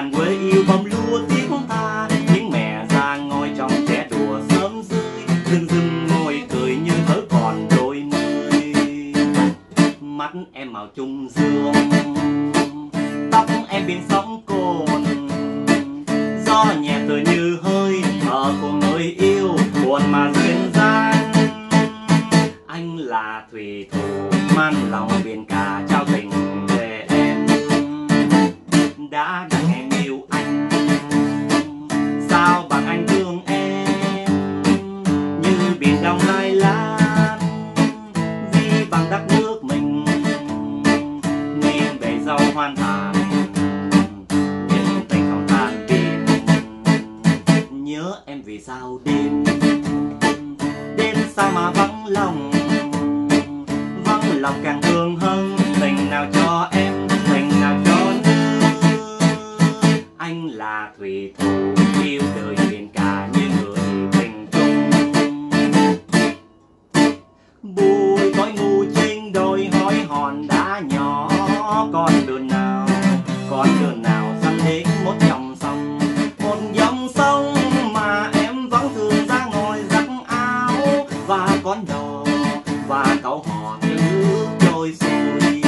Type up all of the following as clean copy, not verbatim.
đàn quê yêu bông lúa tiếng ta, những mẹ già ngồi trong trẻ đùa sớm rơi, rừng rừng ngồi cười như thở còn đôi mươi. Mắt em màu trung dương, tóc em biển sóng cồn, gió nhẹ tựa như hơi thở của người yêu buồn mà duyên dáng. Anh là thủy thủ mang lòng biển cả trao tình về em, đã đặng em yêu anh, sao bằng anh thương em như biển đông lai láng. Vì bằng đất nước mình nghiêng về dâu hoan hài, nhưng tình không tan biến. Nhớ em vì sao đêm đêm sao mà vắng lòng, vắng lòng càng thương hơn. Tình nào cho em, tình nào cho nữ, anh là thủy thủ yêu đời biển cả như người tình chung. Bụi cõi ngu trên đôi hói hòn đá nhỏ, con đường nào dẫn đến một dòng sông, một dòng sông mà em vẫn thường ra ngồi giặt áo, và con đò và cậu hò theo nước trôi xuôi.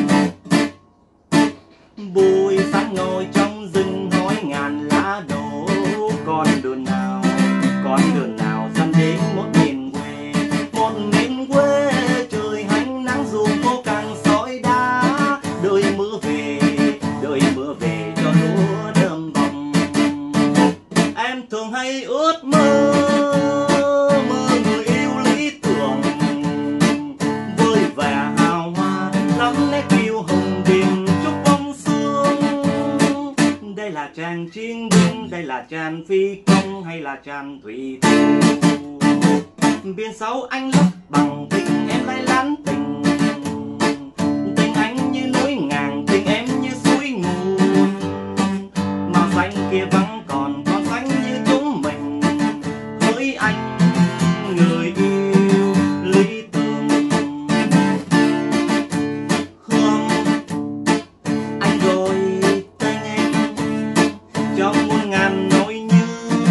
Bụi sáng ngồi trong rừng hói ngàn lá đổ, con đường nào dẫn đến một miền quê, một miền quê trời hánh nắng dù phố càng sỏi đá. Đời mưa về cho lúa đơm bông. Em thường hay ước mơ người yêu lý tưởng, vui vẻ hào hoa lắm nét kiêu hùng biển trúc bông sương. Đây là chàng chiến binh, đây là chàng phi công, hay là chàng thủy thủ? Biển sâu anh lấp bằng tình, em lại lán tình. Tình anh như núi ngàn, tình em như suối nguồn. Màu xanh kia vẫn còn xanh như chúng mình. Với anh người yêu lý tưởng. Hương anh gọi tên em trong muôn ngàn nỗi nhớ.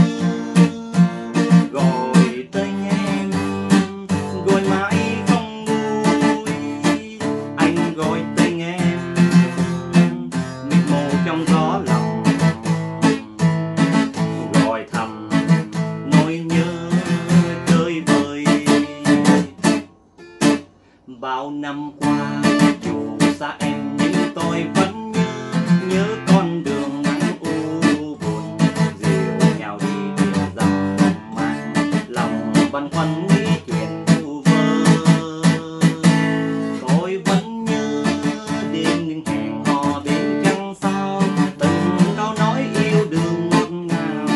Gọi tên em, gọi mãi không nguôi. Anh gọi tên em mịt mù trong gió lòng, gọi thầm nỗi nhớ chơi vơi. Bao năm qua dù xa em nhưng tôi vẫn nhớ con đường nắng u buồn. Dìu nhau đi tìm dòng mang lòng băn khoăn nghĩ chuyện vu vơ. Tôi vẫn nhớ đêm những hẹn hò bên trăng sao, từng câu nói yêu đương ngọt ngào.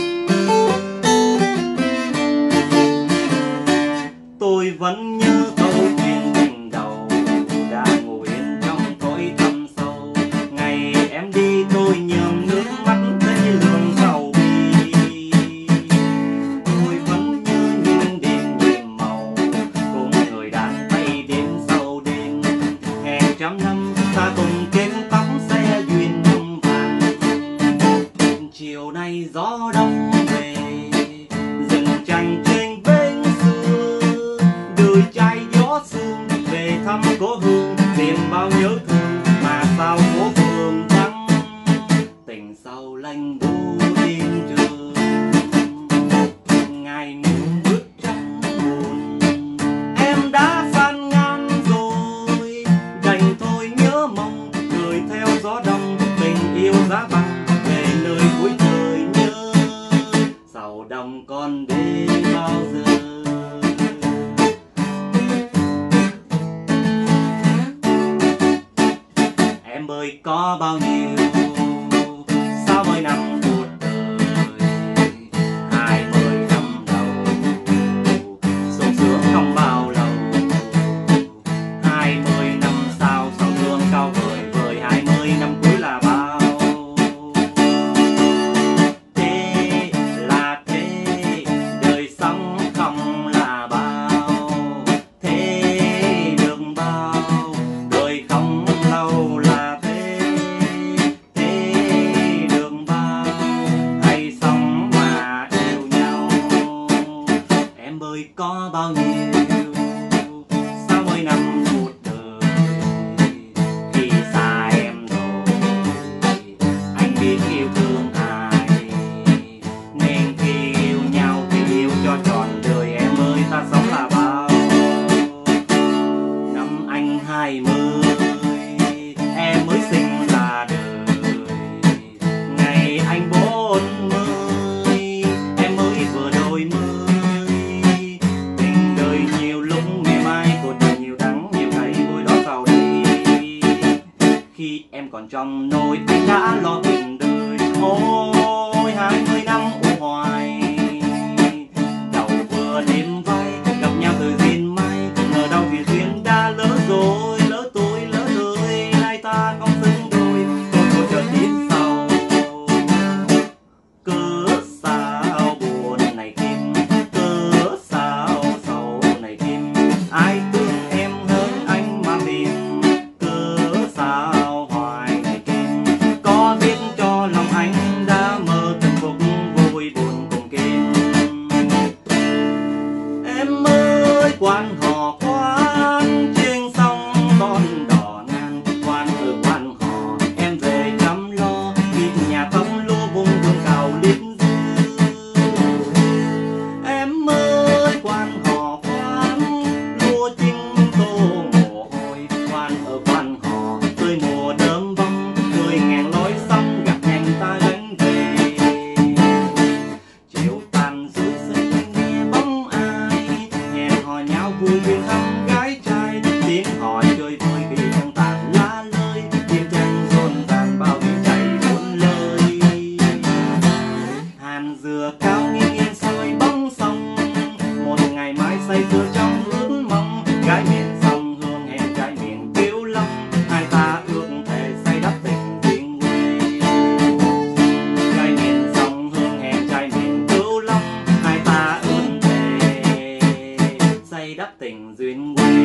Tôi vẫn nhớ câu chuyện tình đầu đã ngủ yên trong cõi thâm sâu. Ngày em đi tôi nhường nước mắt thấy lường sầu bi. Tôi vẫn nhớ những đêm nhiệm màu cùng người đàn tay đến sau đêm. Hẹn trăm năm ta cùng kết tóc xe duyên đông vàng. Chiều nay gió đông về rừng chành trên bến xưa, đời trai gió sương về thăm cố hương, tìm bao nhớ thương mà sao phố phường vắng. Tình sau lanh bu đêm trường, ngày ngủ bước trắng buồn. Em đã san ngang rồi, đành thôi nhớ mong cười theo gió đông. Tình yêu giá băng về nơi cuối trời nhớ, sau đông còn đến bao giờ? Em ơi có bao nhiêu 60 năm cuộc đời, 20 năm đầu sung sướng không bao lâu. 20 năm sau sầu thương cao vời vời, 20 năm cuối là bao? Thế là thế, đời sống không là bao. Thế được bao, đời không lâu là thế. bao nhiêu 60 năm cuộc đời. Khi xa em rồi anh biết yêu thương ai, nên khi yêu nhau thì yêu cho trọn đời. Em ơi ta sống là bao năm anh 20, em mới sinh ra đời. Ngày anh 40, em mới vừa đôi mươi. Tình đời nhiều lúc ngày mai cuộc đời nhiều đắng nhiều cay, vui đó sau đây. Khi em còn trong nôi anh đã lo tình đời. Ôi 20 năm u hoài, đầu vừa đêm vai gặp nhau từ duyên mai. Ngờ đâu vì duyên đã lỡ rồi, lỡ tôi lỡ đời, hai ta không xứng đôi. Tôi chợt biết sau cớ sao buồn này kim, cớ sao sầu này kim. Ai thương em hơn anh mà tìm, cớ sao hoài này kim. Có biết cho lòng anh đã mơ tình phục, vui buồn cùng kim. Em ơi quan họ quan trên sông con đò ngang. Quan ở quan họ em về chăm lo, biết nhà không lúa vùng thương cào liếp dư. Em ơi quan họ quan lúa chính tô mồ hôi. Quan ở quan họ tươi mùa đơm bông, cười ngàn lối sông gặp nhanh ta gánh về. Chiều tàn dưới sân nghe bóng ai, hẹn hò nhau vui duyên thăm gái trai. Tiếng hỏi chơi vui vì chẳng tàn lá lơi, tiếng chân rộn ràng bao nhiêu chạy buôn lời. Hàn dừa cao nghiêng nghiêng soi bóng sông, một ngày mai say sưa trong ước mong. Gái miền sông hương hẹn trai miền Kiêu Long, hai ta ước thề say đắp tình duyên quê. Gái miền sông hương hẹn trai miền Kiêu Long, hai ta ước thề say đắp tình duyên quê.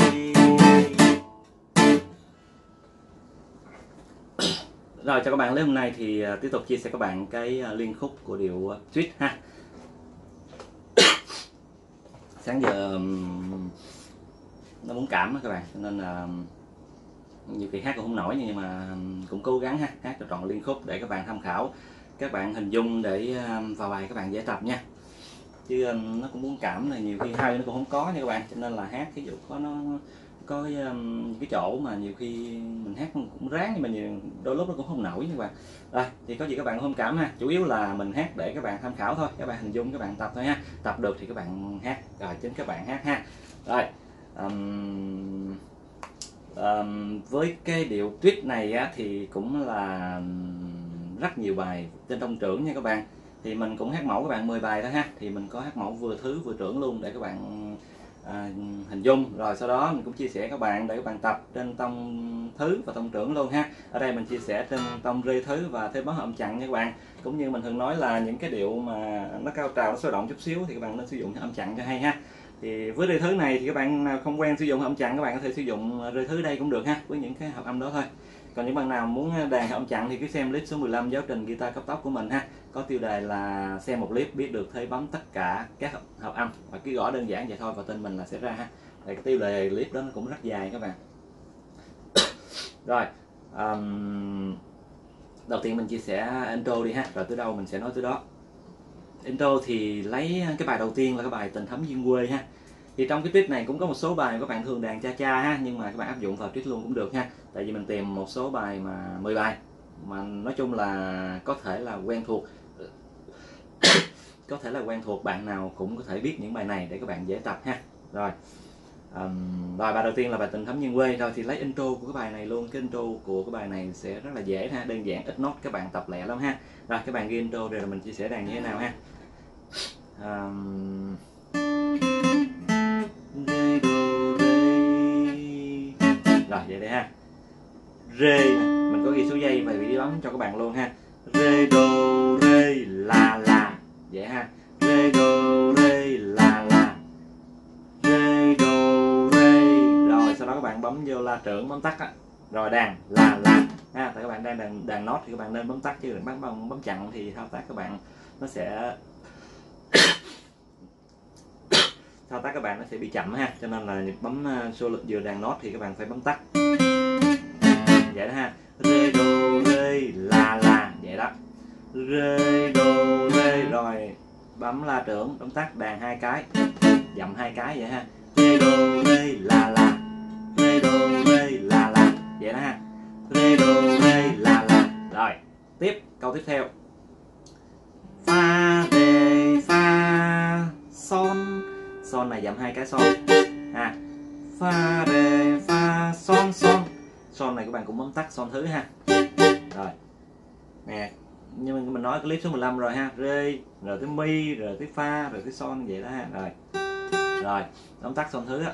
Rồi cho các bạn, hôm nay thì tiếp tục chia sẻ các bạn cái liên khúc của điệu Tweet ha. Sáng giờ nó muốn cảm á các bạn, cho nên là nhiều khi hát cũng không nổi, nhưng mà cũng cố gắng ha, hát cho trọn liên khúc để các bạn tham khảo, các bạn hình dung để vào bài các bạn dễ tập nha. Chứ nó cũng muốn cảm là nhiều khi hay nó cũng không có nha các bạn, cho nên là hát ví dụ có nó có cái chỗ mà nhiều khi mình hát cũng ráng, nhưng mà đôi lúc nó cũng không nổi nha các bạn. Rồi thì có gì các bạn thông cảm ha, chủ yếu là mình hát để các bạn tham khảo thôi, các bạn hình dung các bạn tập thôi ha, tập được thì các bạn hát, rồi chính các bạn hát ha. Rồi với cái điệu Tweet này á, thì cũng là rất nhiều bài trên tông trưởng nha các bạn. Thì mình cũng hát mẫu các bạn 10 bài thôi ha, thì mình có hát mẫu vừa thứ vừa trưởng luôn để các bạn hình dung. Rồi sau đó mình cũng chia sẻ các bạn để các bạn tập trên tông thứ và tông trưởng luôn ha. Ở đây mình chia sẻ trên tông rê thứ và thêm bấm âm chặn nha các bạn. Cũng như mình thường nói là những cái điệu mà nó cao trào, nó sôi động chút xíu thì các bạn nên sử dụng âm chặn cho hay ha. Thì với rê thứ này thì các bạn nào không quen sử dụng âm chặn, các bạn có thể sử dụng rê thứ đây cũng được ha, với những cái hợp âm đó thôi. Còn những bạn nào muốn đàn hợp âm chặn thì cứ xem clip số 15 giáo trình guitar cấp tốc của mình ha. Có tiêu đề là xem một clip biết được thế bấm tất cả các hợp âm, và cứ gõ đơn giản vậy thôi và tên mình là sẽ ra ha. Thì cái tiêu đề clip đó nó cũng rất dài các bạn. Rồi đầu tiên mình chia sẻ intro đi ha, rồi tới đâu mình sẽ nói tới đó. Intro thì lấy cái bài đầu tiên là cái bài Tình Thắm Duyên Quê ha. Thì trong cái trích này cũng có một số bài các bạn thường đàn cha cha ha, nhưng mà các bạn áp dụng vào trích luôn cũng được ha. Tại vì mình tìm một số bài mà 10 bài mà nói chung là có thể là quen thuộc có thể là quen thuộc, bạn nào cũng có thể biết những bài này để các bạn dễ tập ha. Rồi bài đầu tiên là bài Tình Thắm Duyên Quê. Rồi thì lấy intro của cái bài này luôn. Cái intro của cái bài này sẽ rất là dễ ha, đơn giản, ít nốt, các bạn tập lẹ lắm ha. Rồi các bạn ghi intro rồi mình chia sẻ đàn như thế nào ha. Rồi vậy đây ha. Rê mình có ghi số giây và vị trí bấm cho các bạn luôn ha. Rê đô rê la la, vậy ha. Rê đô rê la la, rê đô rê. Rồi sau đó các bạn bấm vô la trưởng, bấm tắt á. Rồi đàn la la ha. Tại các bạn đang đàn nốt thì các bạn nên bấm tắt, chứ đừng bấm chặn thì thao tác các bạn nó sẽ thao tác các bạn nó sẽ bị chậm ha, cho nên là bấm số lượng vừa đàn nốt thì các bạn phải bấm tắt vậy đó ha. Rê đô rê la vậy đó, rê đô rê, rồi bấm la trưởng bấm tắt đàn 2 cái, dậm 2 cái vậy ha. Rê đô rê la, rê đô rê la vậy đó ha, rê đô rê la. Rồi tiếp câu tiếp theo, fa rê fa son, son này dậm 2 cái son ha, fa rê fa son son, son này các bạn cũng bấm tắt son thứ ha. Rồi nè, nhưng mà mình nói clip số 15 rồi ha, rê rồi tới mi rồi tới fa rồi tới son vậy đó ha. Rồi bấm tắt son thứ á,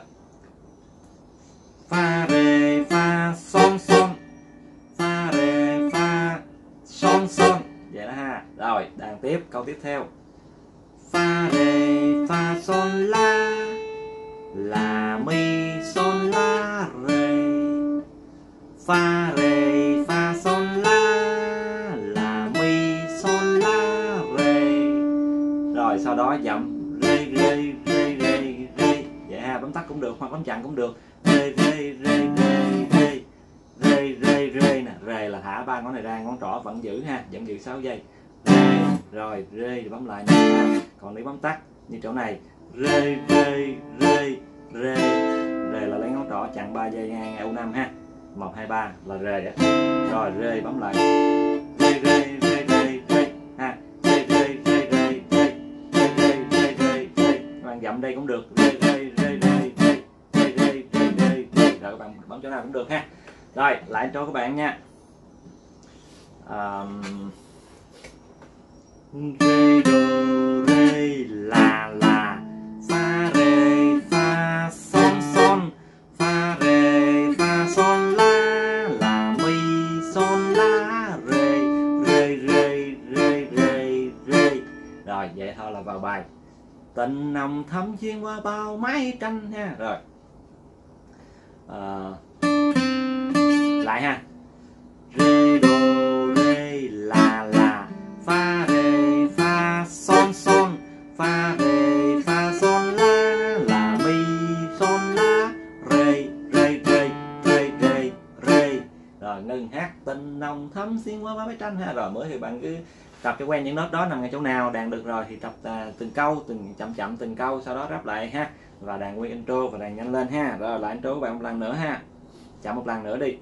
fa rê fa son son, fa rê fa son son vậy đó ha. Rồi đàn tiếp câu tiếp theo, fa rê fa son la mi son la rê, fa rê fa son la mi son la rê. Rồi sau đó dậm rê rê rê rê rê vậy ha, bấm tắt cũng được hoặc bấm chặn cũng được, rê rê rê rê rê rê rê rê nè, rê là thả 3 ngón này ra, ngón trỏ vẫn giữ ha, vẫn giữ 6 giây. Rê, rồi rê thì bấm lại nha. Còn nếu bấm tắt như chỗ này, rê rê rê rê, rê là lấy ngón trỏ chặn 3 giây ngang U5 ha, 1 2 3 là rê á. Rồi rê bấm lại, rê rê rê rê rê ha, rê rê rê rê rê rê rê rê rê rê, các bạn dậm đây cũng được, rê rê rê rê rê rê rê rê rê, rồi các bạn bấm chỗ nào cũng được ha. Rồi lại cho các bạn nha, rê đô rê la fa rê fa son son, fa rê fa son la mi son la rê rê rê rê rê rê. Rồi vậy thôi là vào bài. Tình nồng thắm xuyên qua bao mái tranh ha. Rồi lại ha, rê đô rê la fa rê fa son son, fa rê fa son la mi son la rê rê rê rê rê rê. Rồi ngừng hát, tình nồng thắm xuyên qua bao mái tranh ha. Rồi mới thì bạn cứ tập cho quen những nốt đó nằm ngay chỗ nào, đàn được rồi thì tập từng câu, từng chậm từng câu, sau đó ráp lại ha, và đàn nguyên intro và đàn nhanh lên ha. Rồi lại intro các bạn một lần nữa ha, chậm một lần nữa đi.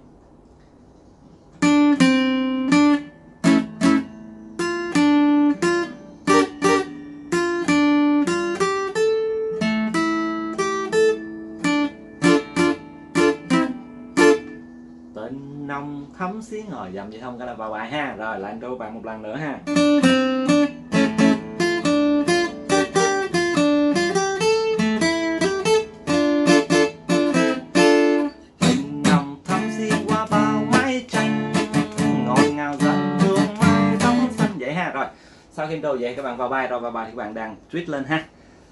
Tình nồng thắm xuyên, rồi dầm vậy không cái là vào bài ha. Rồi lại intro bạn một lần nữa ha. Tình nồng thắm xuyên qua bao mái tranh, ngọt ngào dẫn hương mai bóng xanh vậy ha. Rồi sau khi intro vậy các bạn vào bài, rồi vào bài thì các bạn đàn switch lên ha.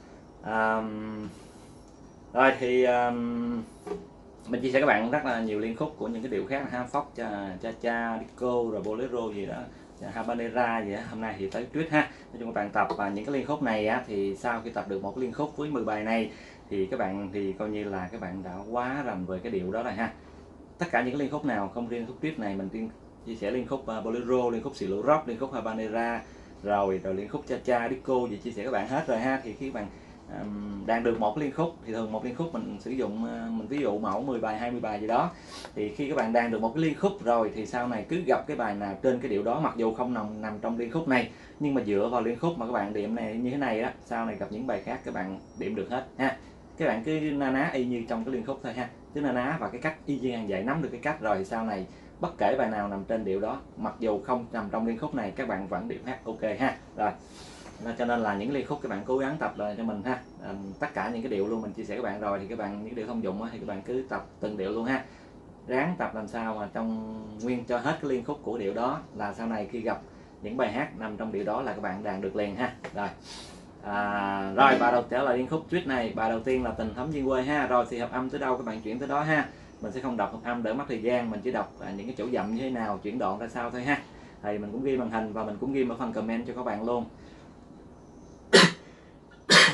Rồi thì mình chia sẻ các bạn rất là nhiều liên khúc của những cái điệu khác ha, Fox, cha disco rồi bolero gì đó, habanera gì đó. Hôm nay thì tới tuyết ha. Nói chung các bạn tập những cái liên khúc này á, thì sau khi tập được một cái liên khúc với 10 bài này thì các bạn thì coi như là các bạn đã quá rành về cái điệu đó rồi ha. Tất cả những cái liên khúc nào, không riêng khúc tuyết này, mình chia sẻ liên khúc bolero, liên khúc xì lũ rock, liên khúc habanera, rồi liên khúc cha disco gì chia sẻ các bạn hết rồi ha. Thì khi các bạn đàn được một liên khúc thì thường một liên khúc mình sử dụng, mình ví dụ mẫu 10 bài 20 bài gì đó, thì khi các bạn đàn được một cái liên khúc rồi thì sau này cứ gặp cái bài nào trên cái điệu đó, mặc dù không nằm trong liên khúc này, nhưng mà dựa vào liên khúc mà các bạn điểm này như thế này á, sau này gặp những bài khác các bạn điểm được hết ha. Các bạn cứ na ná y như trong cái liên khúc thôi ha, cứ na ná và cái cách y như vậy, nắm được cái cách rồi thì sau này bất kể bài nào nằm trên điệu đó, mặc dù không nằm trong liên khúc này, các bạn vẫn điểm hát ok ha. Rồi cho nên là những liên khúc các bạn cố gắng tập lại cho mình ha, tất cả những cái điệu luôn mình chia sẻ các bạn rồi, thì các bạn những điệu thông dụng thì các bạn cứ tập từng điệu luôn ha, ráng tập làm sao mà trong nguyên cho hết cái liên khúc của điệu đó, là sau này khi gặp những bài hát nằm trong điệu đó là các bạn đàn được liền ha. Rồi rồi bài đầu trở lại liên khúc tuyết này, bài đầu tiên là Tình Thắm Duyên Quê ha. Rồi thì hợp âm tới đâu các bạn chuyển tới đó ha, mình sẽ không đọc hợp âm đỡ mất thời gian, mình chỉ đọc những cái chỗ dậm như thế nào, chuyển đoạn ra sao thôi ha. Thì mình cũng ghi màn hình và mình cũng ghi ở phần comment cho các bạn luôn.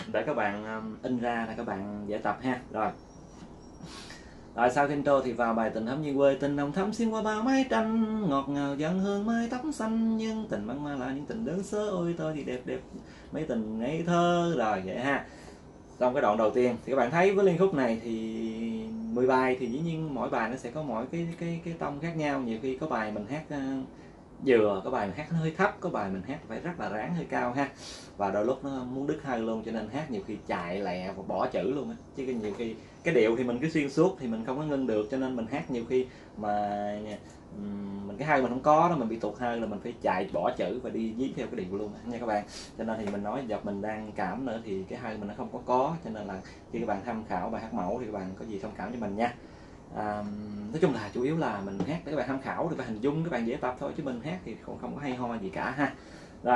để các bạn in ra là các bạn dễ tập ha. Rồi sau khi intro thì vào bài Tình Thắm Như Quê. Tình nồng thắm xuyên qua bao mái tranh, ngọt ngào dần hương mai tóc xanh, nhưng tình băng ma là những tình đơn sơ, ôi tôi thì đẹp đẹp mấy tình ngây thơ. Rồi vậy ha. Trong cái đoạn đầu tiên thì các bạn thấy với liên khúc này thì 10 bài thì dĩ nhiên mỗi bài nó sẽ có mỗi cái tông khác nhau. Nhiều khi có bài mình hát vừa, có bài mình hát nó hơi thấp, có bài mình hát phải rất là ráng hơi cao ha. Và đôi lúc nó muốn đứt hơi luôn, cho nên hát nhiều khi chạy lẹ và bỏ chữ luôn á. Chứ nhiều khi cái điệu thì mình cứ xuyên suốt thì mình không có ngưng được, cho nên mình hát nhiều khi mà mình cái hơi mình không có đó, mình bị tụt hơi là mình phải chạy bỏ chữ và đi viết theo cái điệu luôn nha các bạn. Cho nên thì mình nói dọc mình đang cảm nữa thì cái hơi mình nó không có, cho nên là khi các bạn tham khảo bài hát mẫu thì các bạn có gì thông cảm cho mình nha. Nói chung là chủ yếu là mình hát để các bạn tham khảo, thì các bạn hình dung, các bạn dễ tập thôi, chứ mình hát thì không có hay ho gì cả ha. Rồi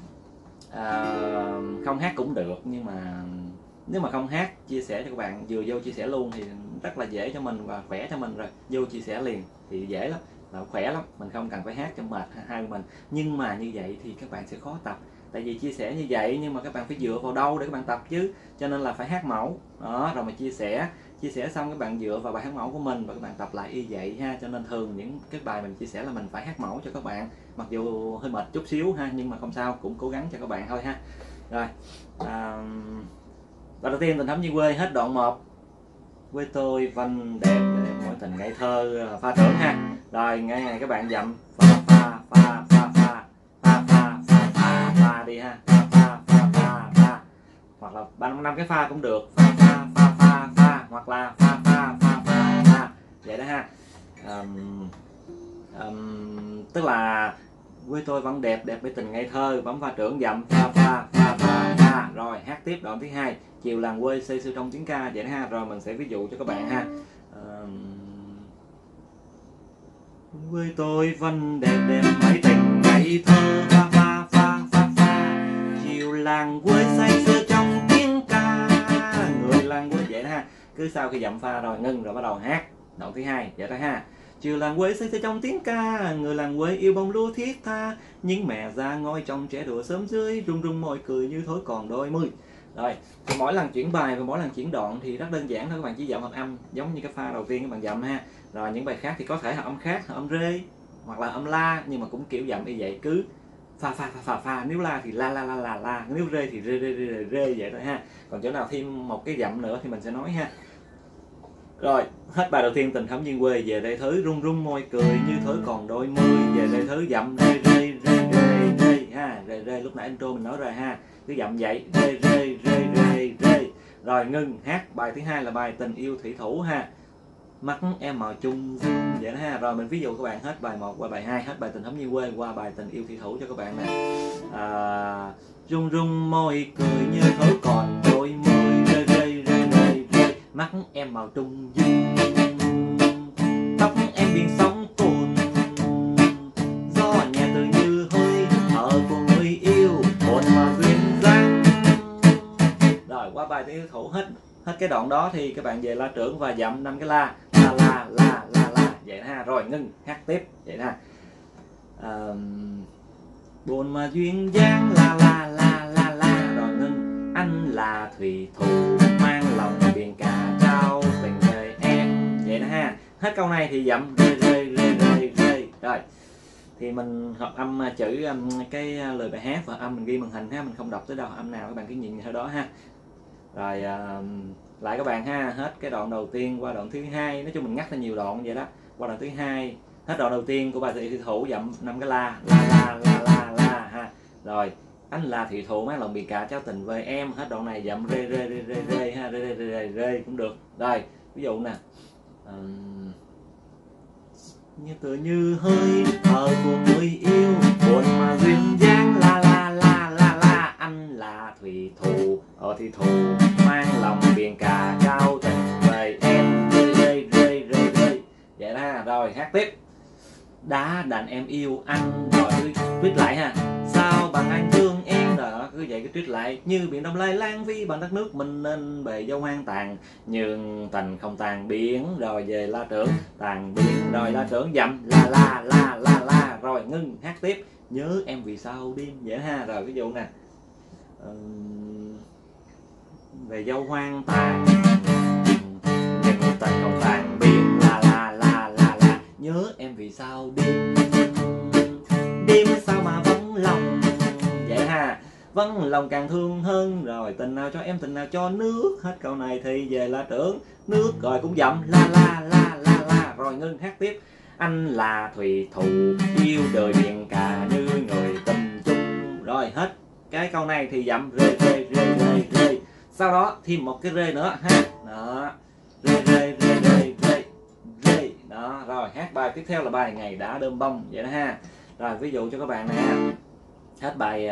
không hát cũng được, nhưng mà nếu mà không hát chia sẻ cho các bạn vừa vô chia sẻ luôn thì rất là dễ cho mình và khỏe cho mình. Rồi vô chia sẻ liền thì dễ lắm, là khỏe lắm, mình không cần phải hát cho mệt hai mình. Nhưng mà như vậy thì các bạn sẽ khó tập, tại vì chia sẻ như vậy nhưng mà các bạn phải dựa vào đâu để các bạn tập chứ, cho nên là phải hát mẫu đó rồi mà chia sẻ xong các bạn dựa vào bài hát mẫu của mình và các bạn tập lại y vậy ha. Cho nên thường những cái bài mình chia sẻ là mình phải hát mẫu cho các bạn, mặc dù hơi mệt chút xíu ha, nhưng mà không sao, cũng cố gắng cho các bạn thôi ha. Rồi đoạn đầu tiên Tình Thắm Như Quê, hết đoạn 1. Quê tôi văn đẹp mỗi tình ngây thơ, pha trưởng ha. Rồi ngay này các bạn dặm pha đi ha, pha hoặc là 3-5 cái pha cũng được, pha hoặc là pha vậy đó ha. Tức là quê tôi vẫn đẹp đẹp với tình ngây thơ, bấm pha trưởng dặm pha. Rồi hát tiếp đoạn thứ 2, chiều làng quê xây xưa trong tiếng ca vậy đó ha. Rồi mình sẽ ví dụ cho các bạn ha. Quê tôi vẫn đẹp đẹp mấy tình ngây thơ, pha chiều làng quê xây xưa trong tiếng ca, người làng quê vậy đó ha. Cứ sau khi dặm pha rồi ngưng rồi bắt đầu hát đoạn thứ 2 vậy đó ha. Chiều làng quê xây xưa trong tiếng ca, người làng quê yêu bông lúa thiết tha, những mẹ già ngồi trong trẻ đùa sớm dưới, rung rung môi cười như thối còn đôi mươi. Rồi thì mỗi lần chuyển bài và mỗi lần chuyển đoạn thì rất đơn giản thôi, các bạn chỉ dặm hợp âm giống như cái pha đầu tiên các bạn dặm ha. Rồi những bài khác thì có thể hợp âm khác, hợp âm rê hoặc là âm la, nhưng mà cũng kiểu dặm như vậy, cứ pha, nếu la thì la, nếu rê thì rê vậy thôi ha. Còn chỗ nào thêm một cái dặm nữa thì mình sẽ nói ha. Rồi hết bài đầu tiên Tình Thắm Như Quê, về đây thứ rung rung môi cười như thối còn đôi mươi, về đây thứ dặm rê ha, rê lúc nãy intro mình nói rồi ha, cứ dặm vậy rê. Rồi ngưng hát bài thứ 2 là bài Tình Yêu Thủy Thủ ha, mắt em màu chung vậy đó ha. Rồi mình ví dụ các bạn hết bài 1 qua bài 2, hết bài Tình Thắm Như Quê qua bài Tình Yêu Thủy Thủ cho các bạn nè. Rung rung môi cười như thối còn đôi mươi, rê mắt em màu trung dung, tóc em biển sóng cuồn, gió nhẹ tự như hơi thở của người yêu, hồn mà duyên dáng. Rồi qua bài Tình Yêu Thủ hết cái đoạn đó thì các bạn về la trưởng và dặm 5 cái la vậy ha. Rồi ngưng hát tiếp vậy ha. Buồn mà duyên dáng la rồi ngưng. Anh là thủy thủ mang lòng biển cả trao tình đời em vậy đó ha. Hết câu này thì dặm rê. Rồi thì mình hợp âm chữ cái lời bài hát và âm mình ghi màn hình ha, mình không đọc tới đâu âm nào, các bạn cứ nhìn theo đó ha. Rồi lại các bạn ha, hết cái đoạn đầu tiên qua đoạn thứ 2, nói chung mình ngắt ra nhiều đoạn vậy đó. Qua đoạn thứ 2, hết đoạn đầu tiên của bài Tình Yêu Thủy Thủ dặm 5 cái la ha. Rồi anh là thủy thủ mang lòng biển cả trao tình với em, hết đoạn này dặm rê ha, rê cũng được. Rồi ví dụ nè, như tự như hơi thở của người yêu, buồn mà duyên dáng la anh là thủy thủ thủy thủ mang lòng biển cả trao tình với em, rê vậy đó. Rồi hát tiếp, đã đành em yêu anh, rồi tuyết lại ha, sao bằng anh thương em, rồi cứ vậy cứ tuyết lại, như biển Đông Lai lang vi bằng đất nước mình nên bề dâu hoang tàn, nhưng tình không tàn biển. Rồi về la trưởng tàn biển, rồi la trưởng dặm la rồi ngưng hát tiếp, nhớ em vì sao đêm vậy ha. Rồi ví dụ nè, về dâu hoang tàn, nhưng tình không tàn biến, la nhớ em vì sao đêm đêm sao mà vắng lòng, vậy ha. Vắng lòng càng thương hơn, rồi tình nào cho em tình nào cho nước, hết câu này thì về là trưởng nước, rồi cũng dậm la, rồi ngưng hát tiếp. Anh là thủy thủ yêu đời biển cả như người tình chung, rồi hết cái câu này thì dậm rê. Sau đó thêm một cái rê nữa ha, đó, rê đó. Rồi hát bài tiếp theo là bài Ngày Đã Đơm Bông, vậy đó ha. Rồi ví dụ cho các bạn nè, hết bài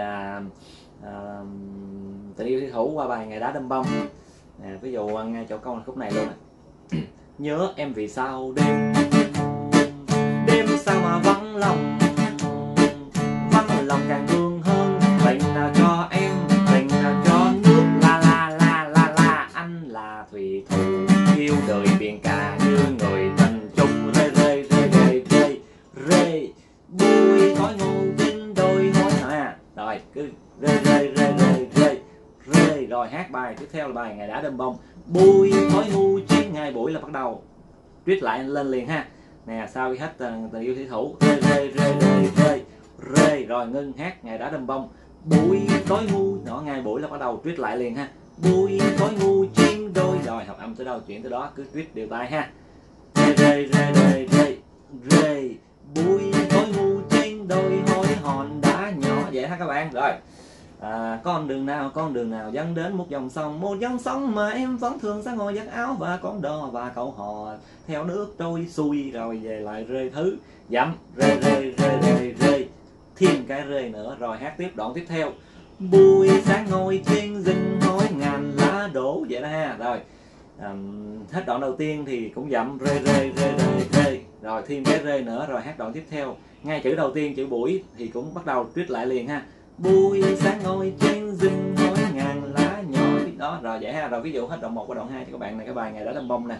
Tình Yêu Thủy Thủ qua bài Ngày Đã Đơm Bông. Ví dụ ngay chỗ câu khúc này luôn nè. Nhớ em vì sao đêm đêm sao mà vắng lòng càng thương hơn, tình nào cho em tình nào cho nước, la anh là thủy thủ yêu đời biển cả như người tình chung, rê bùi khói ngô trên đôi môi hà, rồi cứ rê. Rồi hát bài tiếp theo là bài Ngày Đã Đơm Bông. Bùi khói ngu trên ngày buổi là bắt đầu tuyết lại lên liền ha. Nè, sau khi hết Tình Yêu Thủy Thủ, rê, rồi ngưng hát Ngày Đã Đơm Bông. Bụi khói ngu nhỏ ngày buổi là bắt đầu tuyết lại liền ha. Bụi khói ngu trên đôi, rồi học âm tới đâu chuyển tới đó, cứ tuyết đều tay ha. Rê bụi khói ngu trên đôi hối hòn đá nhỏ, vậy ha các bạn. Rồi con đường nào dẫn đến một dòng sông mà em vẫn thường sẽ ngồi giặt áo và con đò và cậu hò theo nước trôi xuôi, rồi về lại rê thứ dậm rê thêm cái rê nữa, rồi hát tiếp đoạn tiếp theo. Buổi sáng ngồi trên rừng hối ngàn lá đổ, vậy đó ha. Rồi hết đoạn đầu tiên thì cũng dậm rê, rồi thêm cái rê nữa, rồi hát đoạn tiếp theo. Ngay chữ đầu tiên chữ buổi thì cũng bắt đầu tuyết lại liền ha. Buổi sáng ngồi trên rừng hối ngàn lá nhỏ đó, rồi vậy ha. Rồi ví dụ hết đoạn 1 qua đoạn 2 cho các bạn này, cái bài Ngày Đã Đơm Bông nè.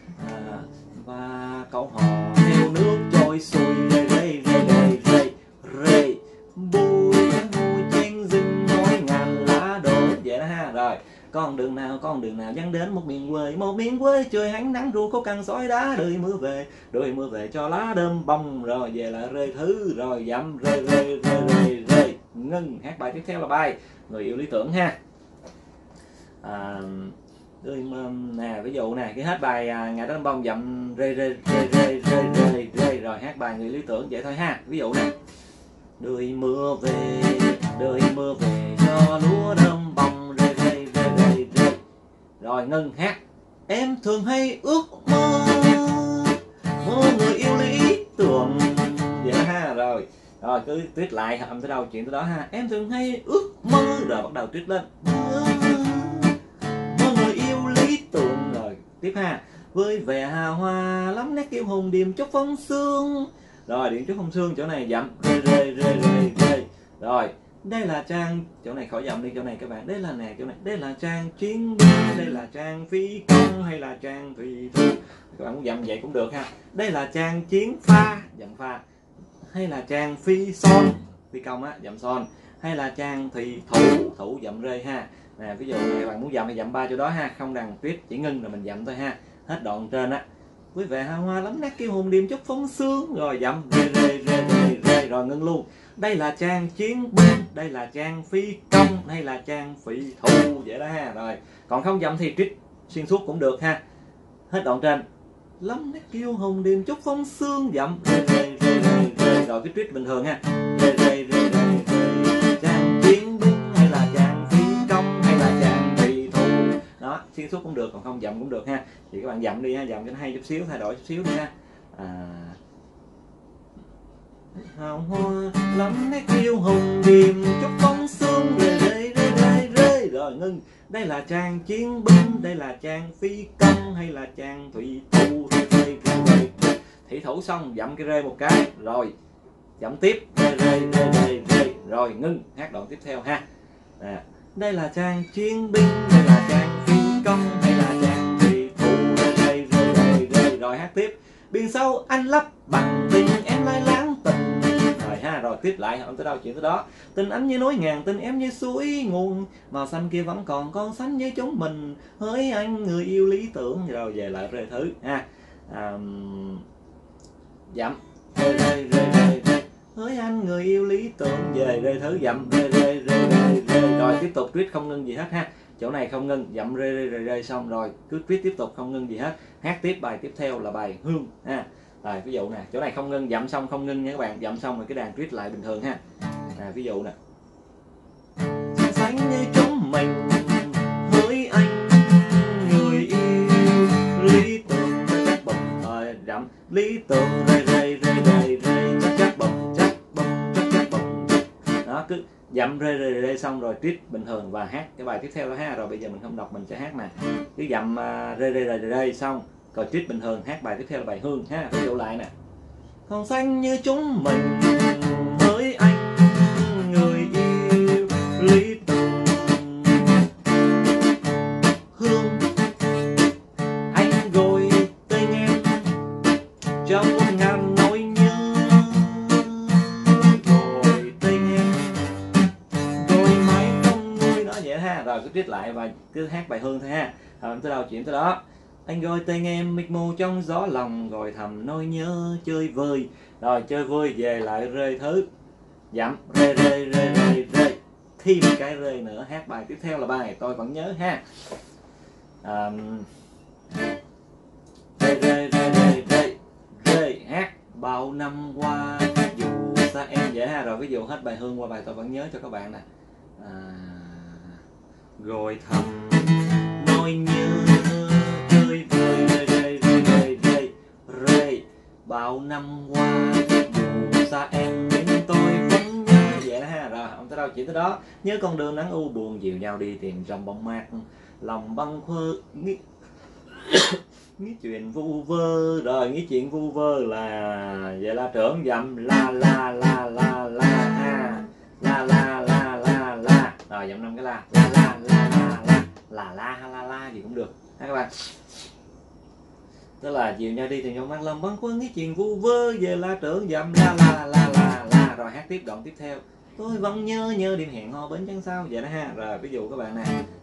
Và cậu hò theo nước trôi xuôi, rê bùi ngồi trên rừng hối ngàn lá đổ, vậy đó ha. Rồi con đường nào dẫn đến một miền quê trời ánh nắng ru khô cằn sỏi đá, đời mưa về cho lá đơm bông, rồi về lại rê thứ, rồi dậm rê ngưng. Hát bài tiếp theo là bài Người Yêu Lý Tưởng ha. Nè, ví dụ nè, cái hết bài Ngày Đã Đơm Bông dậm rê, rồi hát bài Người Lý Tưởng vậy thôi ha. Ví dụ nè. Đời mưa về cho lúa đơm bông, rê. Rồi ngưng hát. Em thường hay ước mơ người yêu lý tưởng, vậy đó ha. Rồi cứ tuyết lại, âm tới đâu chuyện tới đó ha. Em thường hay ước mơ, rồi bắt đầu tuyết lên, mơ người yêu lý tưởng, rồi tiếp ha. Với vẻ hào hoa lắm nét kiêu hùng điềm chốc phong sương, rồi điện chốc phong sương chỗ này dậm rê. Rồi đây là trang, chỗ này khỏi dậm đi, chỗ này các bạn, đây là nè, chỗ này đây là trang chiến binh, đây là trang phi công hay là trang thủy thủ, các bạn muốn dậm vậy cũng được ha. Đây là trang chiến pha, dậm pha, hay là trang phi son, phi công á, dậm son, hay là trang thủy thủ dậm rê ha. Nè, ví dụ này các bạn muốn dậm thì dậm 3 chỗ đó ha, không đằng tuyết chỉ ngưng rồi mình dậm thôi ha. Hết đoạn trên á. Quý vẻ hào hoa lắm nét kiêu hùng điềm chốc phóng sương, rồi dậm rê, rồi ngưng luôn. Đây là trang chiến binh, đây là trang phi công hay là trang phỉ thủ, vậy đó ha. Rồi còn không dậm thì trích xuyên suốt cũng được ha. Hết đoạn trên. Lắm nét kiêu hùng điềm chốc phóng sương, dậm rê, rồi cái trích bình thường ha. Rê. Trang chiến binh hay là trang phi công hay là trang phỉ thủ, đó, xuyên suốt cũng được, còn không dậm cũng được ha. Thì các bạn dậm đi ha, dậm cho nó hay chút xíu, thay đổi chút xíu đi ha. Hào hoa lắm nét kiêu hùng điềm chốc phong sương, rê, rồi ngưng. Đây là trang chiến binh, đây là trang phi công hay là trang thủy thủ, thủy thủ xong dậm cái rê một cái, rồi dậm tiếp rê, rồi ngưng. Hát đoạn tiếp theo ha. Đây là trang chiến binh, đây là trang phi công hay là trang thủy thủ, rê, rồi hát tiếp. Biển sâu anh lấp bằng tình em lai láng tình, rồi ha. Rồi tiếp lại tới đâu chuyện tới đó. Tình anh như núi ngàn, tình em như suối nguồn, màu xanh kia vẫn còn con xanh với chúng mình, hỡi anh người yêu lý tưởng. Rồi về lại rê thứ ha. Dặm rê rê rê rê rê, hỡi anh người yêu lý tưởng, về rê thứ dặm rê rê rê rê rê. Rồi tiếp tục tweet không ngưng gì hết ha. Chỗ này không ngưng, dặm rê rê rê rê xong rồi cứ tweet tiếp tục không ngưng gì hết. Hát tiếp bài tiếp theo là bài Hương ha. Rồi ví dụ nè, chỗ này không ngưng, dặm xong không ngưng nha các bạn, dặm xong rồi cái đàn tweet lại bình thường ha. Ví dụ nè. Xanh như chúng mình, hỡi anh người yêu lý tưởng, chắc bầm dặm lý tưởng rê rê rê rê rê, chắc bầm chắc bầm. Đó cứ dặm rê rê rê xong rồi tweet bình thường và hát cái bài tiếp theo đó ha. Rồi bây giờ mình không đọc, mình sẽ hát nè. Cứ dặm rê rê rê rê xong rồi tweet bình thường, hát bài tiếp theo là bài Hương ha. Ví dụ lại nè. Còn xanh như chúng mình, hỡi anh người yêu lý tưởng, Hương anh gội tên em trong 1000 nỗi nhớ, gội tên em gội mãi không nguôi đó vậy ha. Rồi cứ viết lại và cứ hát bài Hương thôi ha. Rồi tới đâu chuyện tới đó. Anh gọi tên em mịt mù trong gió lòng, gọi thầm nỗi nhớ chơi vơi. Rồi chơi vơi về lại rê thứ, dặm rê rê rê rê rê, thêm cái rê nữa, hát bài tiếp theo là bài Tôi Vẫn Nhớ ha. Rê rê rê rê rê rê, hát bao năm qua dù xa em dễ ha. Rồi ví dụ hết bài Hương qua bài Tôi Vẫn Nhớ cho các bạn nè. Gọi thầm nỗi nhớ chơi vơi rê rê rê rê rê rê, bao năm qua dù xa em nhưng tôi vẫn nhớ vậy đó ha. Rồi ông tới đâu chỉ tới đó. Nhớ con đường nắng u buồn dìu nhau đi tìm trong bóng mát, lòng bâng khuơ nghĩ chuyện vu vơ. Rồi nghĩ chuyện vu vơ là vậy là trưởng dặm la la la la la ha, la la la la la. Rồi dặm 5 cái la la la la la la la gì cũng được ha các bạn. Tức là dìu nhau đi thì nhau mắt lâm băn khoăn nghĩ chuyện vu vơ, về la trưởng dặm la la la la la. Rồi hát tiếp đoạn tiếp theo. Tôi vẫn nhớ đêm hẹn hò bến trăng sao vậy đó ha. Rồi ví dụ các bạn nè.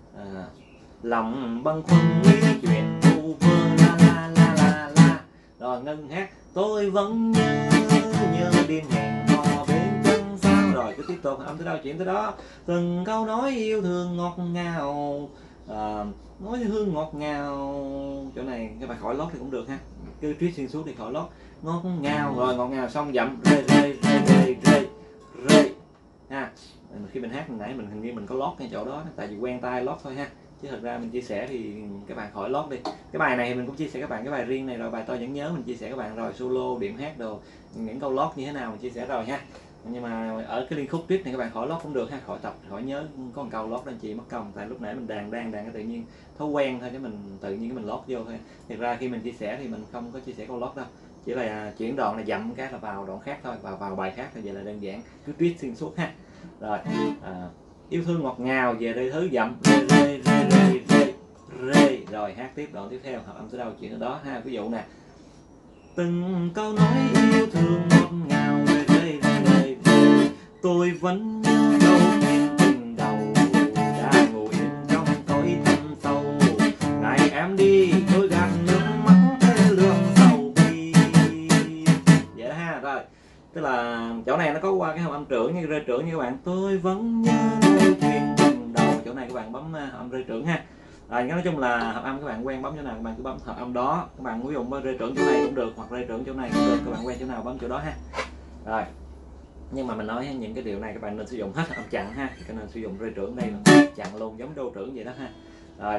Lòng băn khoăn nghĩ chuyện vu vơ la la la la la. Rồi ngân hát. Tôi vẫn nhớ đêm hẹn hò bến trăng sao. Rồi cứ tiếp tục âm tới đâu chuyện tới đó. Từng câu nói yêu thương ngọt ngào, nói hương ngọt ngào. Chỗ này các bạn khỏi lót thì cũng được ha, cứ tweet xuyên suốt thì khỏi lót. Ngọt ngào. Rồi ngọt ngào xong dặm rê rê rê rê rê rê ha. Khi mình hát nãy mình hình như mình có lót ngay chỗ đó, tại vì quen tay lót thôi ha, chứ thật ra mình chia sẻ thì các bạn khỏi lót đi. Cái bài này thì mình cũng chia sẻ các bạn cái bài riêng này rồi, bài Tôi Vẫn Nhớ mình chia sẻ các bạn rồi, solo điểm hát đồ những câu lót như thế nào mình chia sẻ rồi ha. Nhưng mà ở cái liên khúc tiếp này các bạn khỏi lót cũng được ha, khỏi tập khỏi nhớ có một câu lót lên chị mất công, tại lúc nãy mình đang cái tự nhiên thói quen thôi, chứ mình tự nhiên cái mình lót vô thôi. Thực ra khi mình chia sẻ thì mình không có chia sẻ câu lót đâu, chỉ là chuyển đoạn này dặm cái là vào đoạn khác thôi, vào bài khác thôi, vậy là đơn giản, cứ tweet xuyên suốt ha. Rồi yêu thương ngọt ngào về đây thứ dặm rê rê rê rê rê rê. Rồi hát tiếp đoạn tiếp theo, hợp âm tới đâu chuyện ở đó ha. Ví dụ nè. Từng câu nói yêu thương ngọt ngào về đây rê rê, tôi vẫn nhớ đâu chuyện tình đầu đã ngủ yên trong cõi thâm sâu. Ngày em đi tôi gạt nước mắt thê lương sầu bi. Vậy đó ha. Rồi tức là chỗ này nó có qua cái hợp âm trưởng như rê trưởng như các bạn. Tôi vẫn nhớ đâu chuyện tình đầu. Chỗ này các bạn bấm hợp âm rê trưởng ha. Rồi nói chung là hợp âm các bạn quen bấm chỗ nào các bạn cứ bấm hợp âm đó. Các bạn ví dụ rê trưởng chỗ này cũng được, hoặc rê trưởng chỗ này cũng được, các bạn quen chỗ nào bấm chỗ đó ha. Rồi nhưng mà mình nói những cái điều này các bạn nên sử dụng hết hợp âm chặn ha, cho nên sử dụng rê trưởng đây là chặn luôn giống đô trưởng vậy đó ha. Rồi